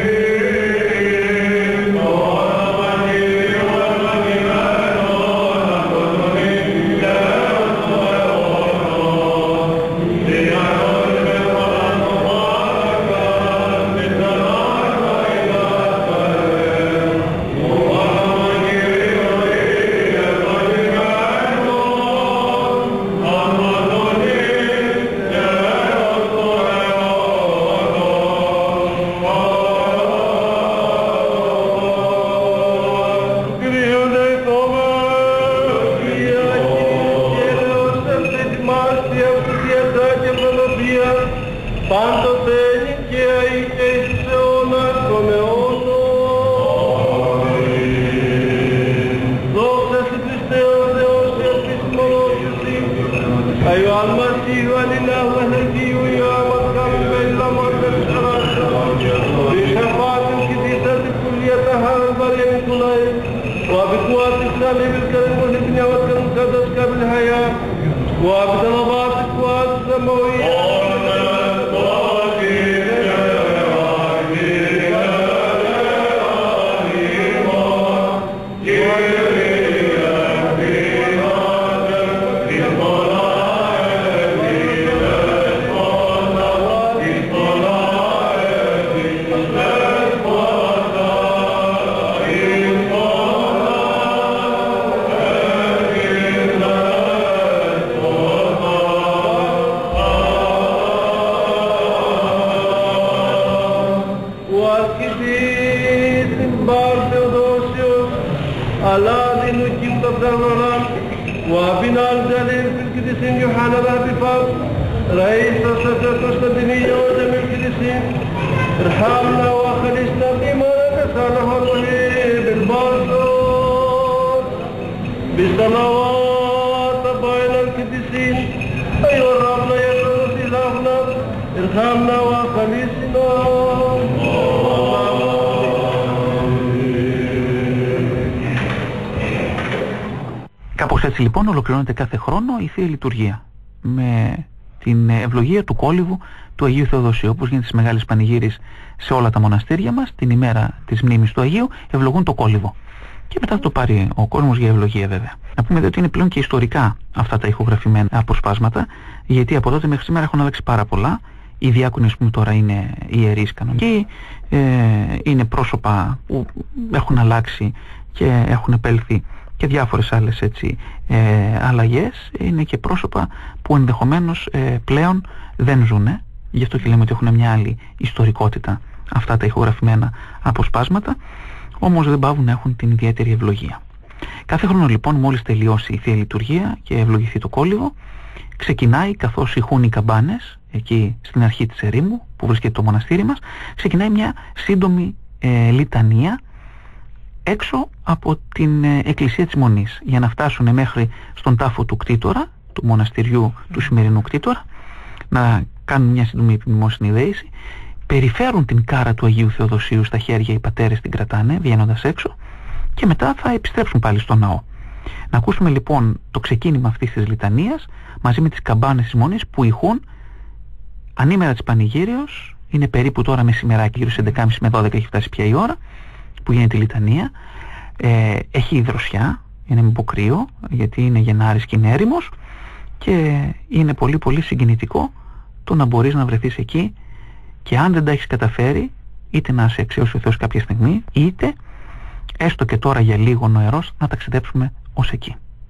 πάντοτε και αεί και εις τους αιώνας των αιώνων. Δόξα σε Χριστέ ο Θεός και επίσημος εσύ, Αϊωάν Μασίου Αλληλάου Ενεργίου Ιωάμας Καμπέλα Μαρτελ وخلي بالكرم والدنيا والكرم كدسك بالحياة وبطلباتك والسماوية وبنا الجليل في القديسين يوحنا بابفار رئيس السفر قسطنطينية وجميع القديسين ارحمنا وخلصنا بما نكسره الرهيب بالبركات بالصلوات بين القديسين أيها الرب لا يسر إلهنا ارحمنا وخلصنا. Κάπως έτσι λοιπόν ολοκληρώνεται κάθε χρόνο η Θεία Λειτουργία με την ευλογία του κόλυβου του Αγίου Θεοδοσίου, όπως γίνεται στις μεγάλες πανηγύρεις σε όλα τα μοναστήρια μας. Την ημέρα της μνήμης του Αγίου ευλογούν το κόλυβο και μετά θα το πάρει ο κόσμος για ευλογία βέβαια. Να πούμε ότι είναι πλέον και ιστορικά αυτά τα ηχογραφημένα αποσπάσματα, γιατί από τότε μέχρι σήμερα έχουν αλλάξει πάρα πολλά. Οι διάκονοι, ας πούμε, τώρα είναι ιερείς κανονικοί, είναι πρόσωπα που έχουν αλλάξει και έχουν επέλθει και διάφορες άλλες έτσι αλλαγές. Είναι και πρόσωπα που ενδεχομένως πλέον δεν ζουνε, γι' αυτό και λέμε ότι έχουν μια άλλη ιστορικότητα αυτά τα ηχογραφημένα αποσπάσματα, όμως δεν παύουν να έχουν την ιδιαίτερη ευλογία. Κάθε χρόνο λοιπόν, μόλις τελειώσει η Θεία Λειτουργία και ευλογηθεί το κόλυβο, ξεκινάει, καθώς ηχούν οι καμπάνες εκεί στην αρχή της ερήμου που βρίσκεται το μοναστήρι μας, ξεκινάει μια σύντομη λιτανία έξω από την εκκλησία της Μονής, για να φτάσουν μέχρι στον τάφο του κτήτορα, του μοναστηριού του σημερινού κτήτορα, να κάνουν μια σύντομη επιμνημόσυνη δέηση. Περιφέρουν την κάρα του Αγίου Θεοδοσίου στα χέρια, οι πατέρες την κρατάνε βγαίνοντας έξω και μετά θα επιστρέψουν πάλι στο ναό. Να ακούσουμε λοιπόν το ξεκίνημα αυτής της λιτανίας μαζί με τις καμπάνες της Μονής που ηχούν ανήμερα της πανηγύριος. Είναι περίπου τώρα μεσημεράκι, γύρω στις 11.30 με 12 έχει φτάσει πια η ώρα που γίνεται η λιτανία. Έχει δροσιά, είναι με κρύο, γιατί είναι Γενάρης και είναι έρημος, και είναι πολύ πολύ συγκινητικό το να μπορείς να βρεθείς εκεί και αν δεν τα έχεις καταφέρει, είτε να σε αξιώσει ο Θεός κάποια στιγμή, είτε έστω και τώρα για λίγο νοερός να ταξιδέψουμε ως εκεί.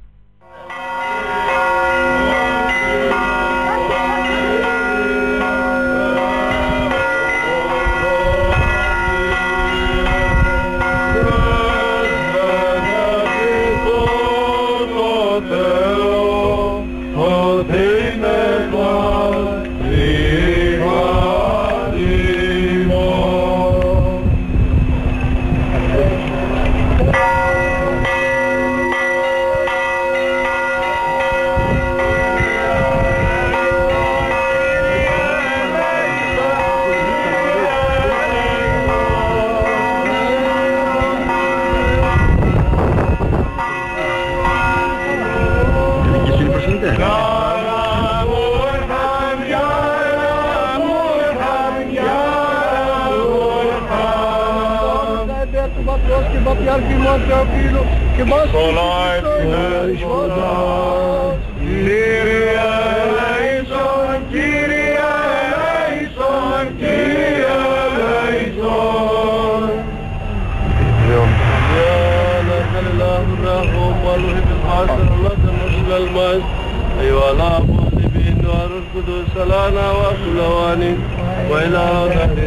أيها الآب والابن والروح القدس لنا وكل أوان وإلى دهر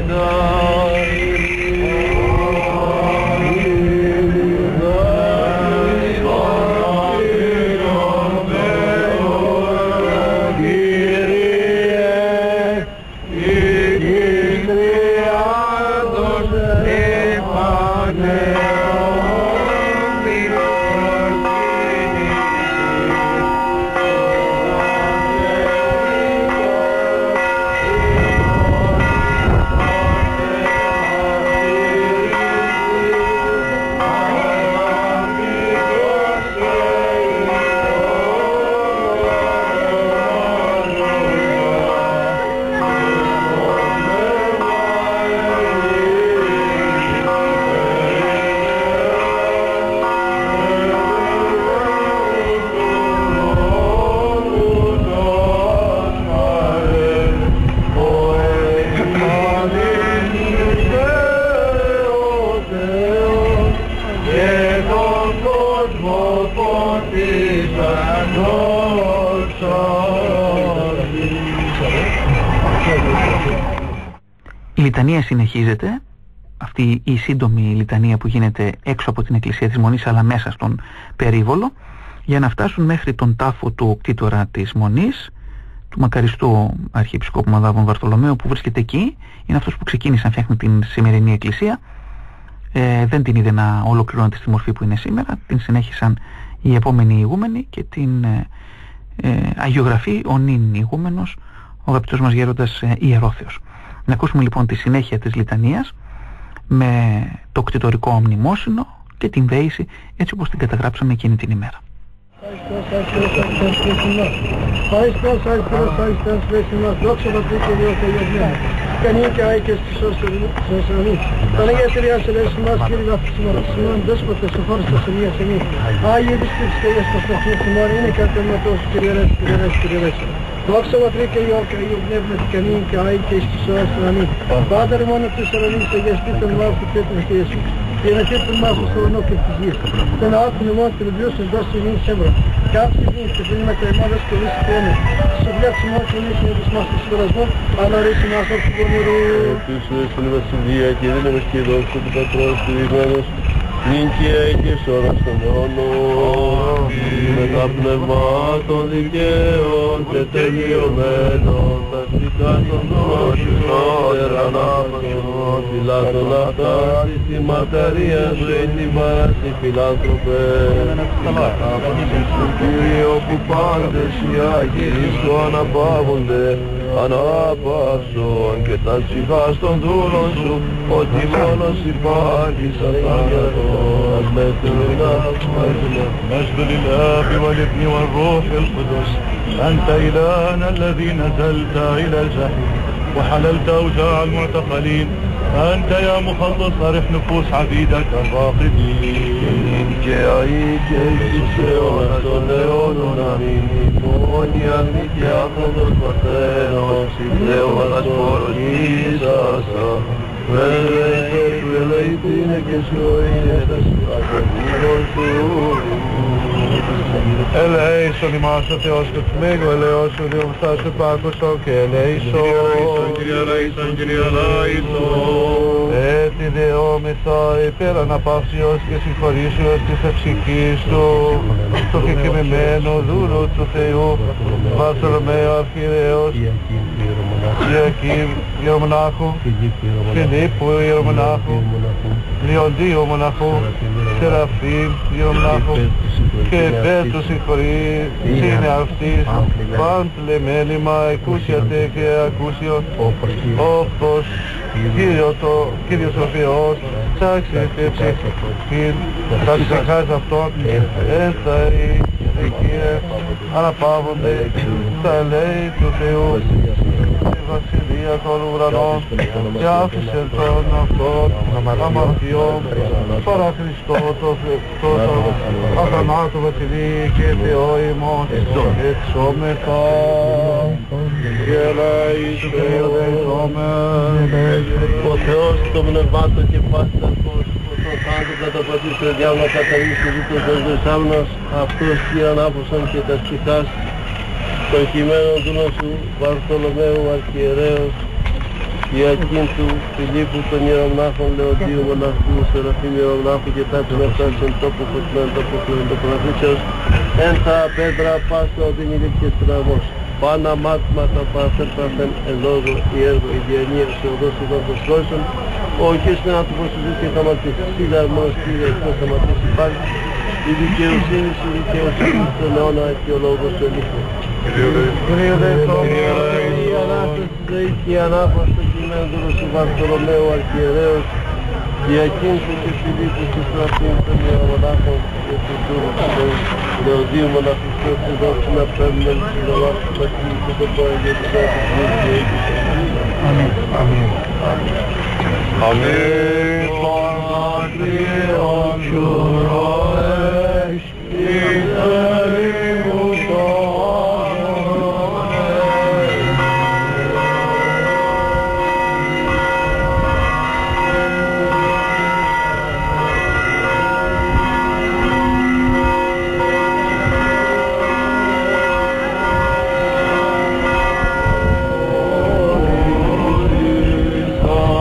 Η λιτανία συνεχίζεται, αυτή η σύντομη λιτανία που γίνεται έξω από την εκκλησία της Μονής αλλά μέσα στον περίβολο, για να φτάσουν μέχρι τον τάφο του κτήτορα της Μονής, του μακαριστού Αρχιεπισκόπου Μαδάβων Βαρθολομαίου, που βρίσκεται εκεί. Είναι αυτός που ξεκίνησε να φτιάχνει την σημερινή εκκλησία. Δεν την είδε να ολοκληρώνεται στη μορφή που είναι σήμερα. Την συνέχισαν οι επόμενοι ηγούμενοι και την αγιογραφεί ο νυν ηγούμενος, ο αγαπητός μας γέροντας Ιερόθεος. Να ακούσουμε λοιπόν τη συνέχεια της λιτανίας με το κτητορικό μνημόσυνο και την δέηση έτσι όπως την καταγράψαμε εκείνη την ημέρα. Δόξα Πατρί και Υιό και Αγίου Πνεύματι και νυν και αεί και εις τους αιώνας των αμήν. Πάτερ μόνο της ουρανής, αγιαστεί τον μάχο και τον Χριστού. Και ενεχεί τον μάχο στο ουρανό και της γης. Τον άκουνε μόνο την βιούς της δώσει νυν σέμβρα. Κάψη νυν και πριν με κρεμάδες και λύση και έμες. Σου βλέψει μόνο και νύχη με τους μας του συμπερασμού, αλλά ρίξει μας από του πονηρού. Επίσης στην βασιλεία και δύναμες και δόξα του Πατρός του Ηγμένος, νυν και αεί και εις ώρας των αιώνων. Με τα πνευμάτων δικαίων και τελειωμένων, τα αρχικά των δόξων, ερανάπασον, φυλάτων αυτά, τη ματερία ζωή την παράστη φιλάνθρωπε. Απασύς του Κύριο που πάντες οι Άγιοι σου αναπαύονται, ανάπαυσον και τα ψυχάς των δούλων σου, ότι μόνος υπάρχεις αθάνατος, مجد للآب والابن والروح القدس أنت إلهنا الذي نزلت إلى الجحيم وحللت أوجاع المعتقلين أنت يا مخلص أرح نفوس عبيدك الراقدين جاءك يسوع تنون آمين مونيا بك أخذ الفتاة سيدنا والأسفار جيساس وليتينك شوية Ελέησον ημάς ο Θεός και του Μέγου ελεώσου διομφθάσου πάκουσον και ελέησον. Κύριε ελέησον, Κύριε ελέησον. Έτσι δεόμεθα υπέρ αναπαύσεως και συγχωρήσεως της ευσυχής του, του κεκοιμημένου δούλου του Θεού, Βαρθολομαίου Αρχιερέως, Ιακήμ Ιερομονάχου, Φιλίππου Ιερομονάχου, Λιοντίου Μοναχού, Σεραφείμ Ιερομονάχου και Πέτρου συγχωρεί είναι αυτής πάντλεμέλημα εκούσιατε και ακούσιον όπως Κύριος ο Θεός ψάξετε ψυχήν τα ψυχάς αυτών ένθαρροι Κύριε αναπαύονται στα λέει του Θεού η βασιλεία των ουρανών και άφησε τον αυτόν αμαρτιών παρά Χριστό το αθανάτου βασιλεί και Θεό ημών εξόμεθα και ελέησον ο Θεός το πνευμάτων και πάσης αρχός τον πάντων καταπατήσει το διάβολο καταλήξει ζήτως των δεσάμνος αυτός Κύριε ανάφωσαν και τα ψυχάς των χειμένων δούλων σου Βαρθολομαίου Αρχιερέως Ιακήμ του Φιλίππου των Ιερομονάχων Λεοντίου Μοναχού Σεραφείμ Ιερομονάχου και τα πνεύτας εν τόπο φωτμένων τόπο κληροντοπραθήσεως εν τα πέτρα πάστα οδυνηλή και στραβός Πάνα μάτματα παραθέρπαθεν εν λόγω η έργο η διανία σε οδός του δόντος λόγισον ο οχές άνθρωπος του ζήτου και θα ματήσει σίγαρ μόνος Κύριε εκτός θα ματήσει πάλι η δικαιοσύνη στον αιώνα και ο λόγος του ελίχου. Κύριε Δεστόμ, η Ανάσταση ζωή και η ανάφαση των κειμένων του Βαρθολομαίου Αρχιερέως Ιακήμ του και Φιλίππου και Σεραφείμ των Ιερομονάχων και του Δούλου του Θεού Λεοντίου Μοναχού και δόξου να παίρνουν στην Ελλάδα του Πατρί και το πόεν για τους άτομους και Αμήν. Αμήν. Αμήν. Πατριών γιουρώες εις Oh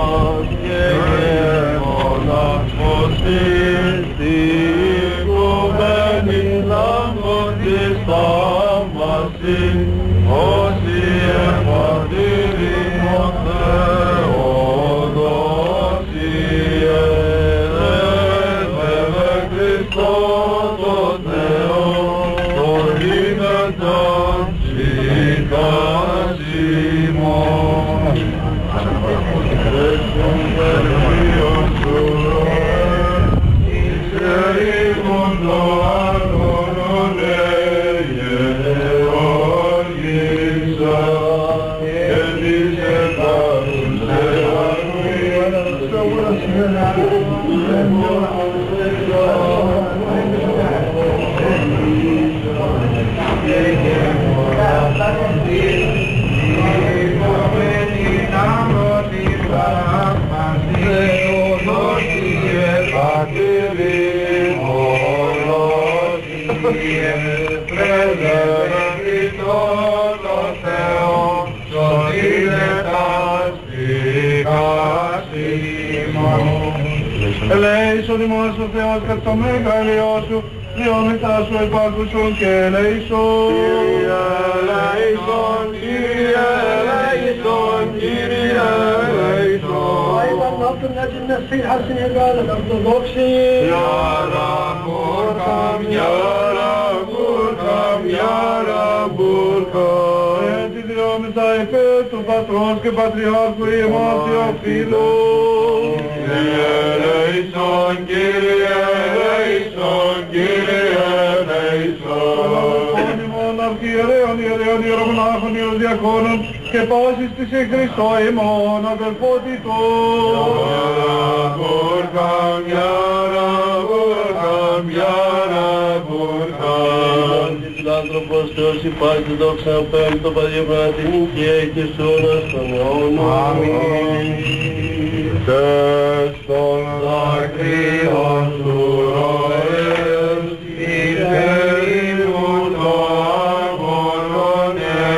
Ελέησον ημάς ο Θεός κατ' το μεγαλειό σου, διόμετά σου επάκουσον και ελέησον. Κύριε ελέησον, Κύριε ελέησον, Κύριε ελέησον. أيضا نطلب من أجل نصيحة سنغال الأرثوذكسي. يا رب ارحم، يا رب ارحم, يا رب ارحم. Έτσι διόμετά υπέρ του Πατρός και Πατριάρχου ημών Θεοφύλου. Κύριε ελέησον, Κύριε ελέησον, Κύριε ελέησον. Ημών αρχιερέων, ιερέων, ιερομονάχων, ιεροδιακόνων και πάσης της εν Χριστώ ημών αδελφότητων. Για ραμπουρχαμ, για ραμπουρχαμ, για ραμπουρχαμ. Φιλάνθρωπος Θεός υπάρχει δόξα απέμπει το Πατρί Πνευματινή και έχει σώνας των αιώνων. Αμήν. Τες των δάκρυων σου ροές, υπερήμουν το αγώνον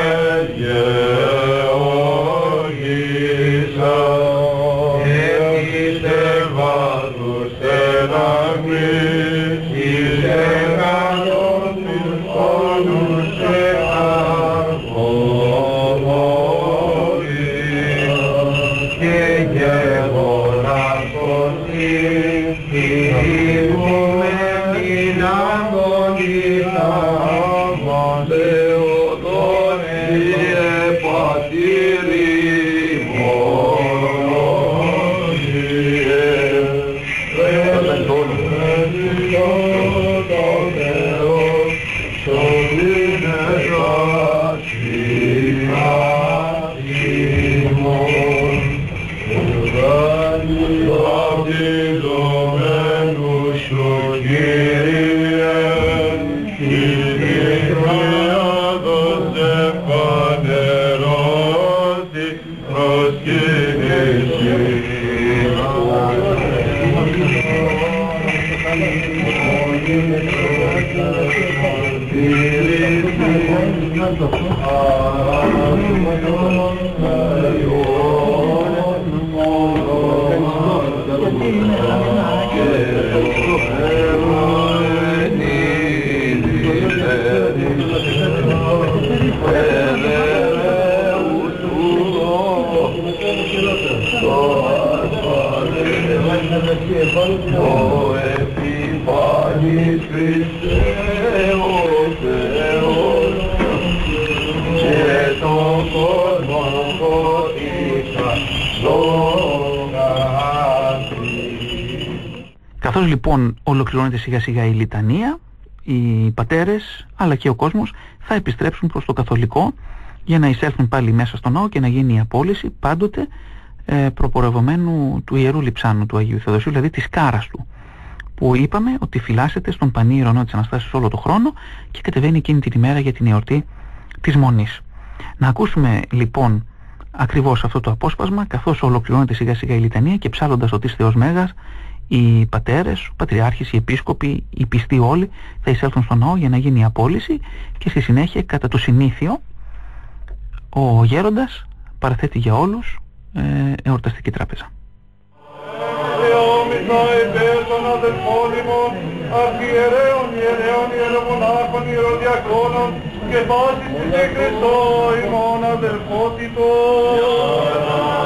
γεωργήσα. Εμείς ευάδους εναγμείς, εις εγγάτων τους πόνους εγαγωγείς. Και γεγονάς πως ήρθουμε την αγωνίσα μας, Θεοδόρε πατήρι μονοίε. Απτυλωμένους σου Κύριε, Κύριε δώσε φανερώθη προσκύνηση. Ο επιφανής Χριστέ ο Θεός και τον κόσμο φωτίσα λόγαθή. Καθώς λοιπόν ολοκληρώνεται σιγά σιγά η λιτανία, οι πατέρες αλλά και ο κόσμος θα επιστρέψουν προς το καθολικό για να εισέλθουν πάλι μέσα στο ναό και να γίνει η απόλυση πάντοτε προπορευομένου του Ιερού Λειψάνου του Αγίου Θεοδοσίου, δηλαδή της κάρας του, που είπαμε ότι φυλάσσεται στον πανί ηρωνό της Αναστάσεως όλο το χρόνο και κατεβαίνει εκείνη την ημέρα για την εορτή της Μονής. Να ακούσουμε λοιπόν ακριβώς αυτό το απόσπασμα καθώς ολοκληρώνεται σιγά σιγά η λιτανία και ψάλλοντας το της Θεός Μέγας, οι πατέρες, ο πατριάρχης, οι επίσκοποι, οι πιστοί όλοι θα εισέλθουν στον ναό για να γίνει η απόλυση και στη συνέχεια κατά το συνήθιο ο γέροντας παραθέτει για όλους εορταστική τράπεζα. Θεόμητα υπέρ των αδελφών ημών, αρχιερέων, ιερέων, ιερομονάχων, ιεροδιακόνων και πάσης της εν Χριστώ ημών αδελφότητων.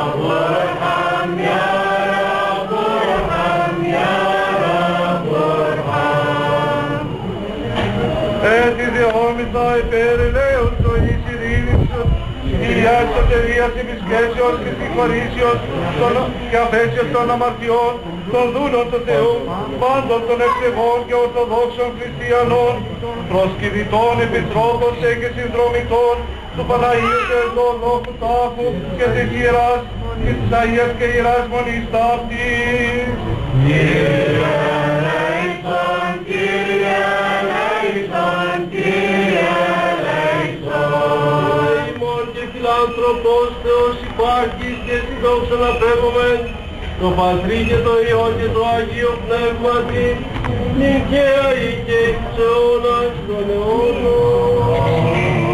Έτσι δεόμητα υπέρ ελέους ζωής ειρήνης, Ιας σωτηρίας επισκέψεως και συγχωρήσεως και αφέσεως των αμαρτιών, των δούλων του Θεού, πάντων των ευσεβών και ορθοδόξων χριστιανών, προσκυνητών, επιτρόπων και συνδρομητών, του Παναγίου Θεοδόχου τάφου και της Ιεράς, και της Αγίας και Ιεράς Μονής ταύτης. Άνθρωπος Θεός υπάρχεις και στην δόξα να πέμπομεν το Πατρί και το Υιό και το Αγίο Πνεύματι νυν και αεί και εις αιώνας των αιώνων.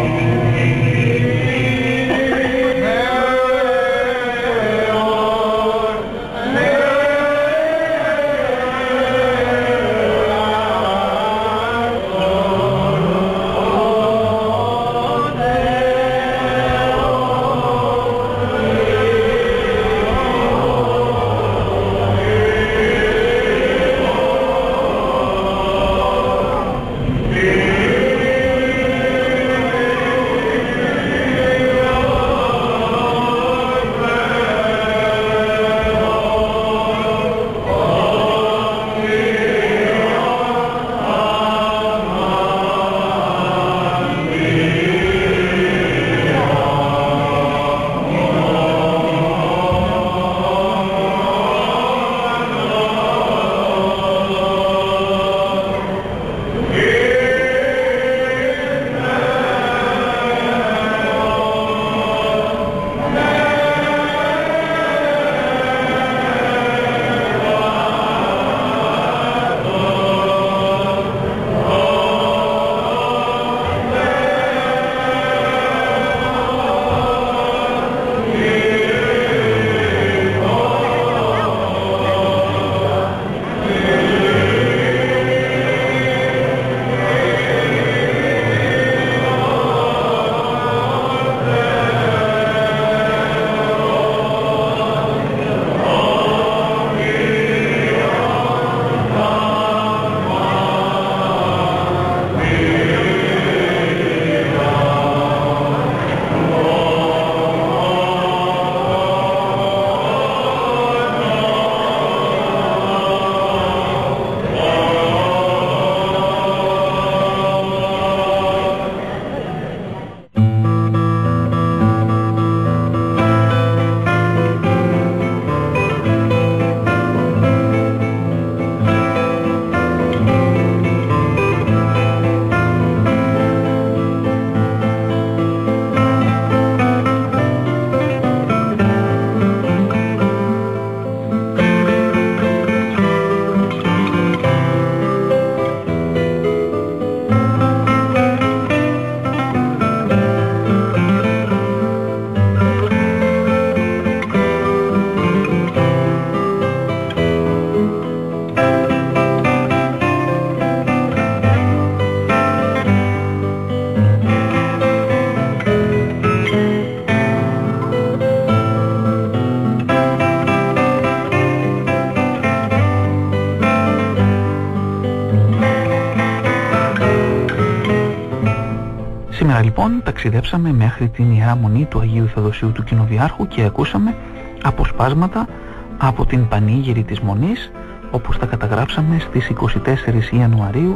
Σήμερα λοιπόν ταξιδέψαμε μέχρι την Ιερά Μονή του Αγίου Θεοδοσίου του Κοινοβιάρχου και ακούσαμε αποσπάσματα από την Πανήγυρη της Μονής, όπως τα καταγράψαμε στις 24 Ιανουαρίου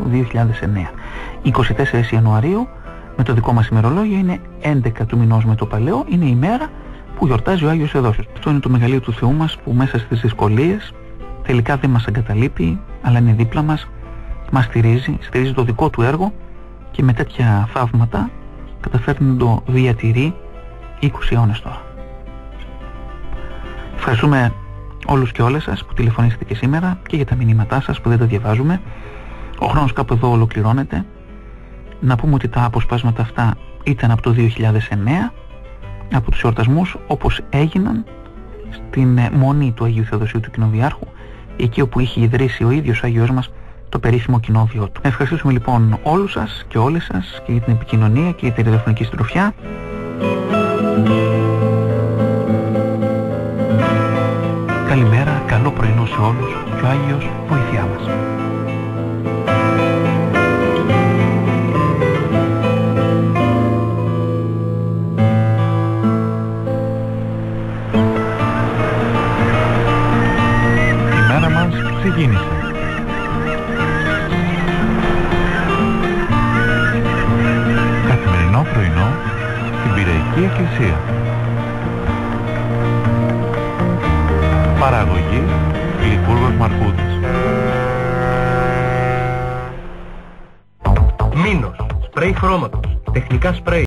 2009. 24 Ιανουαρίου με το δικό μας ημερολόγιο είναι 11 του μηνός με το παλαιό, είναι η μέρα που γιορτάζει ο Άγιος Θεοδόσιος. Αυτό είναι το μεγαλείο του Θεού μας που μέσα στις δυσκολίες τελικά δεν μας εγκαταλείπει, αλλά είναι δίπλα μας, μας στηρίζει το δικό του έργο και με τέτοια θαύματα καταφέρνει να το διατηρεί 20 αιώνες τώρα. Ευχαριστούμε όλους και όλες σας που τηλεφωνήσατε και σήμερα και για τα μηνύματά σας που δεν τα διαβάζουμε. Ο χρόνος κάπου εδώ ολοκληρώνεται. Να πούμε ότι τα αποσπάσματα αυτά ήταν από το 2009, από τους εορτασμούς όπως έγιναν στην Μονή του Αγίου Θεοδοσίου του Κοινοβιάρχου, εκεί όπου είχε ιδρύσει ο ίδιος ο Άγιος μας το περίφημο κοινόβιο του. Ευχαριστούμε λοιπόν όλους σας και όλες σας και για την επικοινωνία και για την ραδιοφωνική συντροφιά. Καλημέρα, καλό πρωινό σε όλους και ο Άγιος βοηθειά μας. Η μέρα μας ξεκίνησε. Καθημερινό πρωινό στην Πειραϊκή Εκκλησία. Παραγωγή Λιβούργος Μαρκούδης. Μήνος, σπρέι χρώματος, τεχνικά σπρέι.